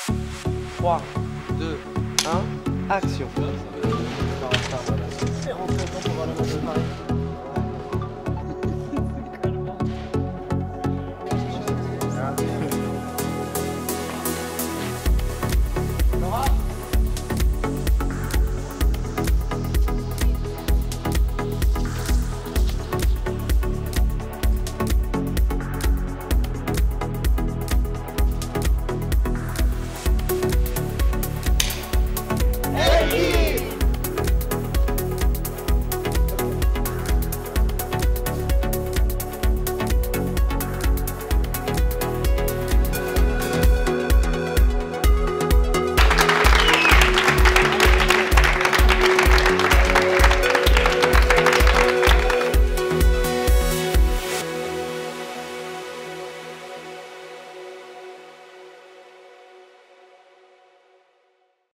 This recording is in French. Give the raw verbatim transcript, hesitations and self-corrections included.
trois, deux, un, action. C'est rentré quand on va la mettre de Paris.